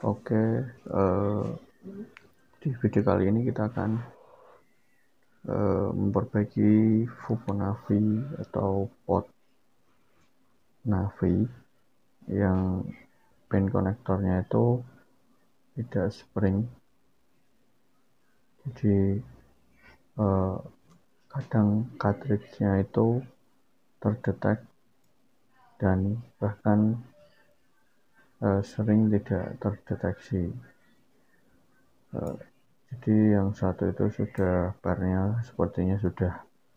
Oke, di video kali ini kita akan memperbaiki Fibonacci atau pot Navi yang pin konektornya itu tidak spring. Jadi kadang cartridge-nya itu terdetek dan bahkan sering tidak terdeteksi. Jadi yang satu itu sudah barnya sepertinya sudah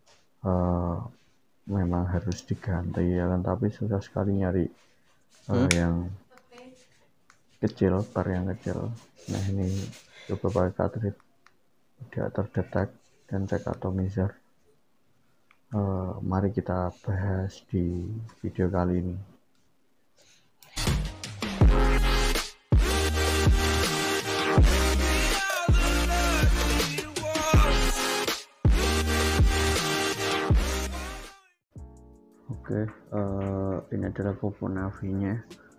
memang harus diganti ya kan, tapi susah sekali nyari yang kecil, bar yang kecil. Nah ini coba pakai cartridge tidak terdetek dan cek atomizer. Mari kita bahas di video kali ini. Oke, ini adalah Fibonacci-nya.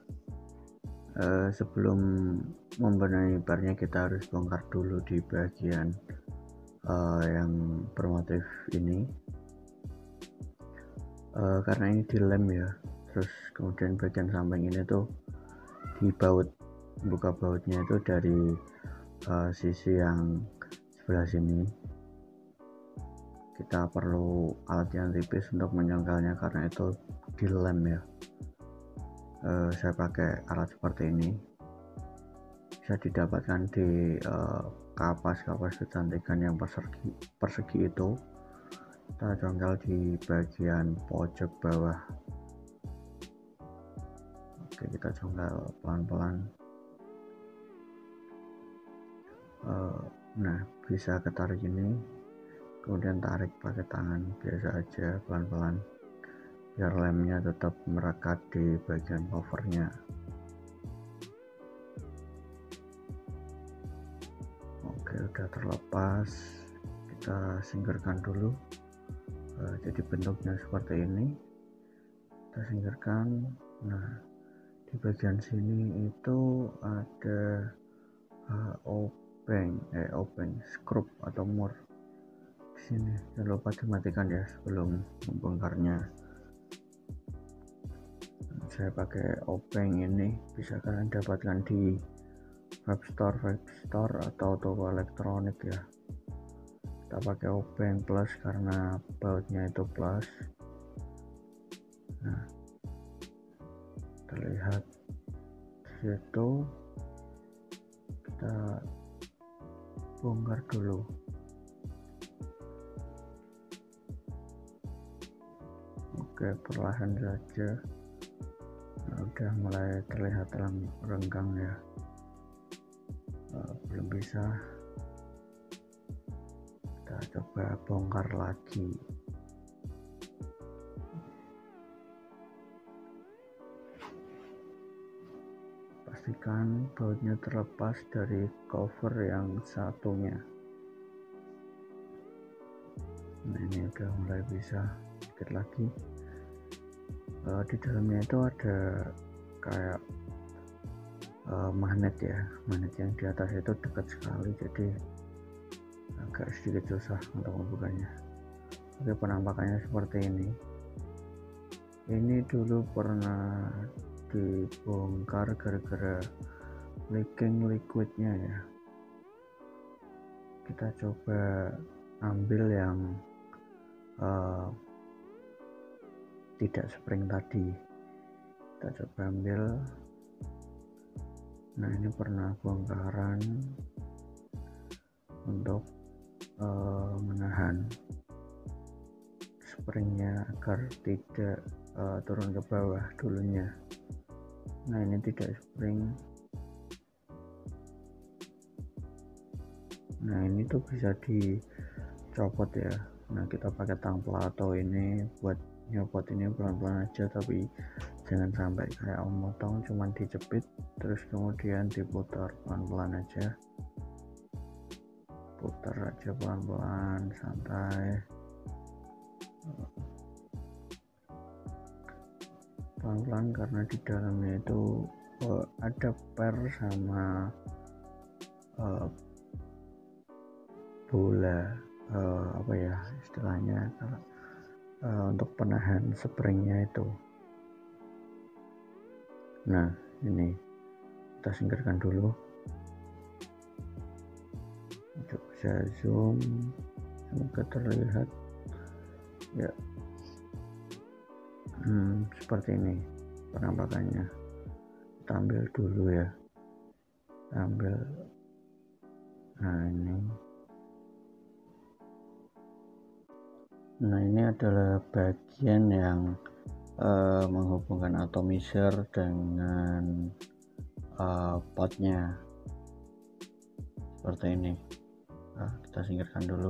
Sebelum membenahi barnya kita harus bongkar dulu di bagian yang bermotif ini, karena ini dilem ya. Terus kemudian bagian samping ini tuh dibaut, buka bautnya itu dari sisi yang sebelah sini. Kita perlu alat yang tipis untuk menyangkalnya karena itu dilem ya. Saya pakai alat seperti ini, bisa didapatkan di kapas kecantikan yang persegi itu. Kita congkel di bagian pojok bawah. Oke, kita congkel pelan-pelan. Nah, bisa ketarik ini, kemudian tarik pakai tangan biasa aja pelan-pelan biar lemnya tetap merekat di bagian covernya. Oke, udah terlepas, kita singkirkan dulu. Jadi bentuknya seperti ini, kita singkirkan. Nah, di bagian sini itu ada obeng skrup atau mur. Di sini jangan lupa dimatikan ya sebelum membongkarnya. Saya pakai obeng ini, bisa kalian dapatkan di webstore atau toko elektronik ya. Kita pakai obeng plus karena bautnya itu plus. Nah, terlihat situ, kita bongkar dulu. Oke, perlahan saja. Nah, udah mulai terlihat renggang ya. Belum bisa, kita coba bongkar lagi. Pastikan bautnya terlepas dari cover yang satunya. Nah, ini udah mulai bisa, sedikit lagi. Di dalamnya itu ada kayak magnet ya, magnet yang di atas itu dekat sekali, jadi agak sedikit susah untuk membukanya. Oke, penampakannya seperti ini. Ini dulu pernah dibongkar gara-gara leaking liquidnya ya. Kita coba ambil yang tidak spring tadi, kita coba ambil. Nah, ini pernah bongkaran untuk menahan springnya agar tidak turun ke bawah dulunya. Nah, ini tidak spring. Nah, ini tuh bisa dicopot ya. Nah, kita pakai tang plato ini buat nyopot ini pelan-pelan aja, tapi jangan sampai kayak motong, cuman dijepit terus kemudian diputar pelan-pelan aja. Putar aja pelan-pelan, santai. Pelan-pelan karena di dalamnya itu ada per sama bola, apa ya istilahnya, untuk penahan springnya itu. Nah ini kita singkirkan dulu, untuk bisa zoom semoga terlihat ya. Seperti ini penampakannya. Kita ambil dulu ya, ambil. Nah ini adalah bagian yang menghubungkan atomizer dengan potnya, seperti ini. Nah, kita singkirkan dulu.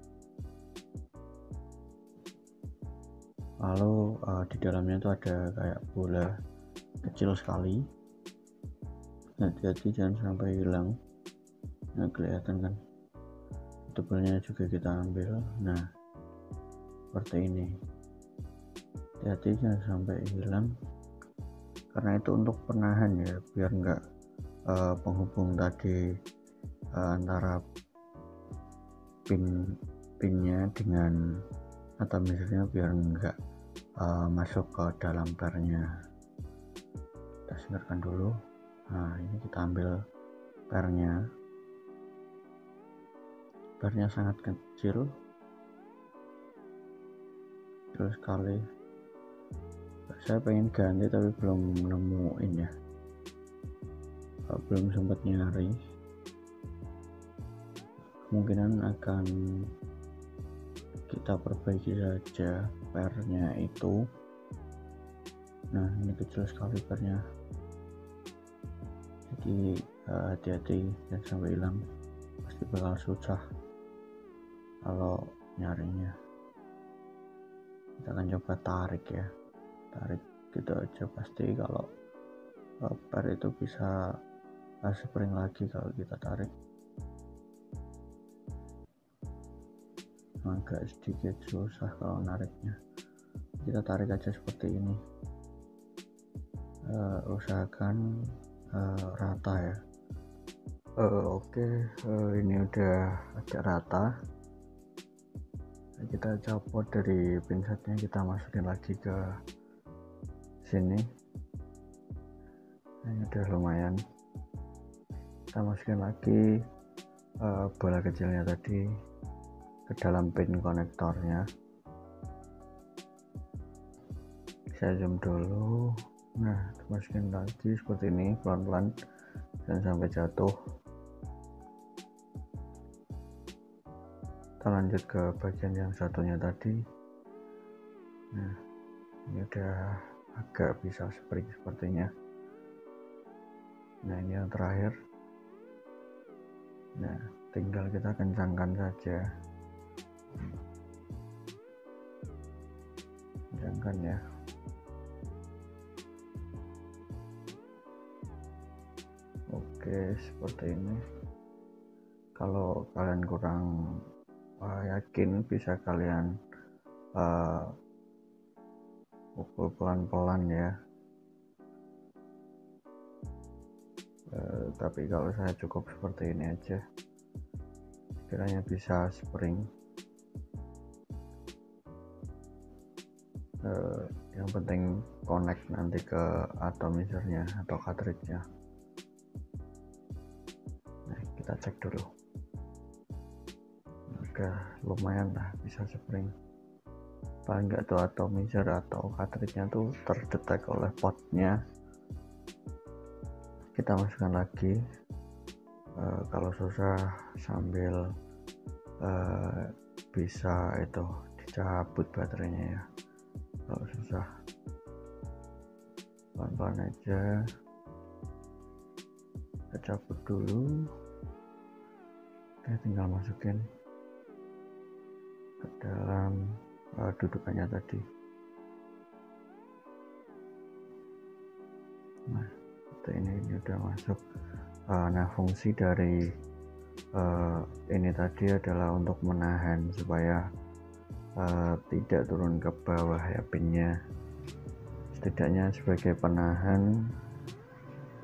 Lalu di dalamnya itu ada kayak bola kecil sekali, hati-hati jangan sampai hilang. Nah kelihatan kan, tebelnya juga kita ambil. Nah seperti ini, hati-hati jangan sampai hilang, karena itu untuk penahan ya, biar enggak penghubung tadi antara pinnya dengan atomizernya biar enggak masuk ke dalam pernya. Kita singkirkan dulu. Nah ini kita ambil pernya sangat kecil sekali. Saya pengen ganti tapi belum nemuin ya, belum sempat nyari. Kemungkinan akan kita perbaiki saja pernya itu. Nah ini kecil sekali pernya, jadi hati-hati jangan sampai hilang, pasti bakal susah kalau nyarinya. Kita akan coba tarik ya, tarik gitu aja, pasti kalau per itu bisa spring lagi kalau kita tarik. Agak sedikit susah kalau nariknya, kita tarik aja seperti ini. Usahakan rata ya. Oke, ini udah agak rata. Kita copot dari pinsetnya, kita masukin lagi ke sini. Ini udah lumayan. Kita masukin lagi bola kecilnya tadi ke dalam pin konektornya. Saya zoom dulu. Nah masukin lagi seperti ini, pelan-pelan jangan sampai jatuh. Kita lanjut ke bagian yang satunya tadi. Nah ini udah agak bisa spring sepertinya. Nah ini yang terakhir. Nah tinggal kita kencangkan saja, kencangkan ya. Oke seperti ini. Kalau kalian kurang yakin, bisa kalian pukul pelan-pelan ya. Tapi kalau saya cukup seperti ini aja, kiranya bisa spring. Yang penting connect nanti ke atomizernya atau cartridge-nya. Nah kita cek dulu. Oke, lumayan lah bisa spring. Paling enggak tuh atomizer atau cartridge-nya tuh terdetek oleh potnya. Kita masukkan lagi. Kalau susah sambil bisa itu dicabut baterainya ya. Kalau susah pelan-pelan aja, kita cabut dulu. Oke, tinggal masukin ke dalam dudukannya tadi. Nah seperti ini udah masuk. Nah fungsi dari ini tadi adalah untuk menahan supaya tidak turun ke bawah ya pinnya, setidaknya sebagai penahan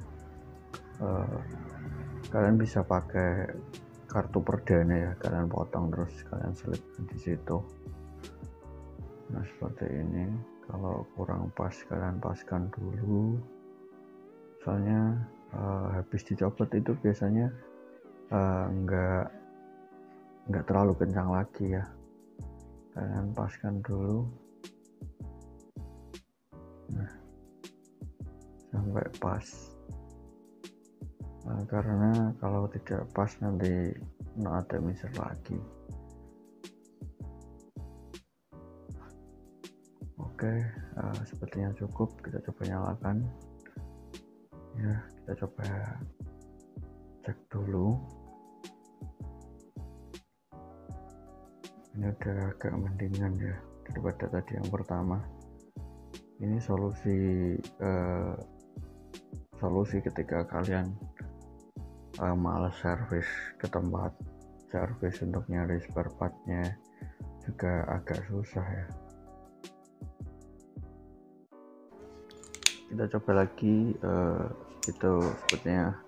Kalian bisa pakai kartu perdana ya, kalian potong terus kalian selipkan di situ. Nah seperti ini. Kalau kurang pas kalian paskan dulu, soalnya habis dicopot itu biasanya nggak terlalu kencang lagi ya, kalian paskan dulu. Nah sampai pas, karena kalau tidak pas nanti ada miser lagi. Oke, sepertinya cukup, kita coba nyalakan ya, kita coba cek dulu. Ini udah agak mendingan ya daripada tadi yang pertama. Ini solusi ketika kalian malas servis ke tempat servis untuk nyari spare partnya juga agak susah ya. Kita coba lagi, itu sepertinya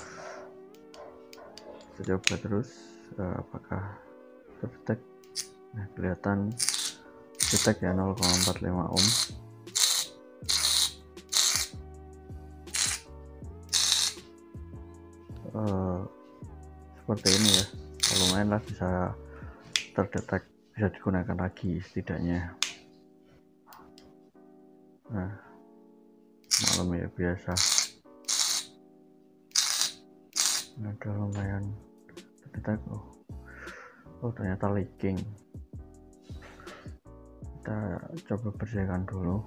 kita coba terus, apakah terdetek. Nah kelihatan detek ya, 0,45 ohm. Seperti ini ya, lumayan lah, bisa terdetek, bisa digunakan lagi setidaknya. Nah malam ya biasa, ada lumayan terdetek. Oh ternyata leaking. Kita coba bersihkan dulu,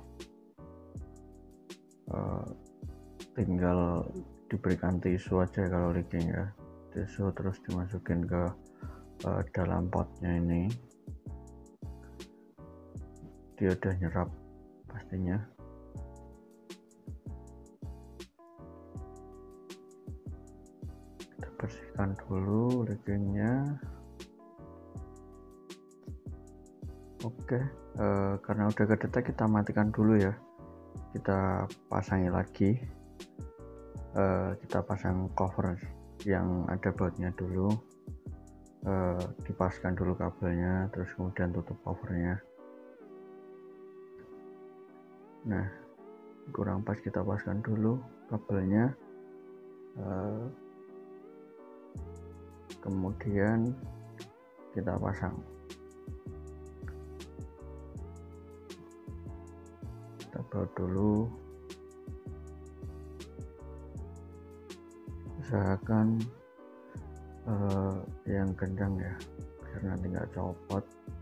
tinggal diberikan tisu aja kalau leaking ya, tisu terus dimasukin ke dalam potnya. Ini dia udah nyerap pastinya. Kita bersihkan dulu leakingnya. Oke, karena udah kedetek kita matikan dulu ya, kita pasangi lagi, kita pasang cover yang ada bautnya dulu, dipaskan dulu kabelnya, terus kemudian tutup covernya. Nah kurang pas, kita paskan dulu kabelnya, kemudian kita pasang. Kita baut dulu, usahakan yang kencang ya biar nanti nggak copot.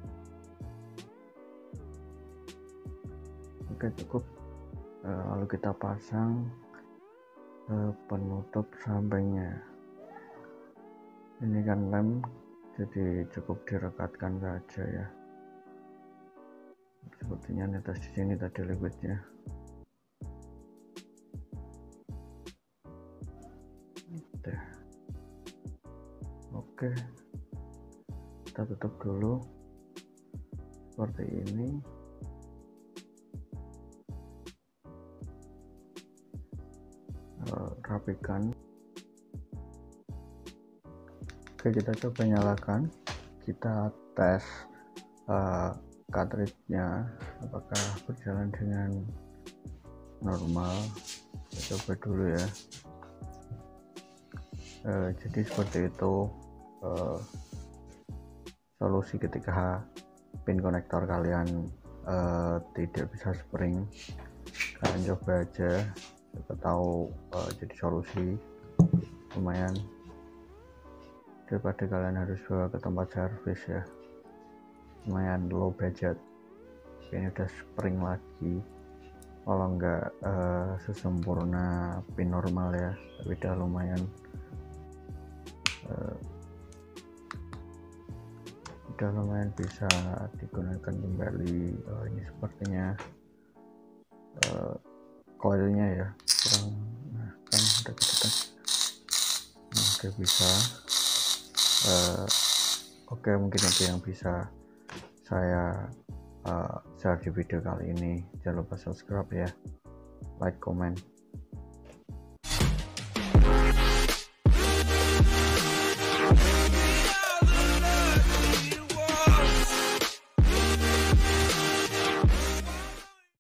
Oke cukup, lalu kita pasang penutup sampingnya. Ini kan lem, jadi cukup direkatkan saja ya. Sepertinya netes di sini tadi liquidnya. Oke, kita tutup dulu seperti ini. Rapikan. Oke, kita coba nyalakan, kita tes cartridge-nya apakah berjalan dengan normal. Kita coba dulu ya. Jadi seperti itu solusi ketika pin konektor kalian tidak bisa spring. Kalian coba aja, siapa tahu jadi solusi lumayan daripada kalian harus bawa ke tempat servis ya. Lumayan low budget, ini udah spring lagi, kalau nggak sesempurna pin normal ya, tapi udah lumayan bisa digunakan kembali. Ini sepertinya coilnya ya kurang, nah kan udah kedetek, nah udah bisa. Oke, mungkin itu yang bisa saya share di video kali ini. Jangan lupa subscribe ya, like, comment.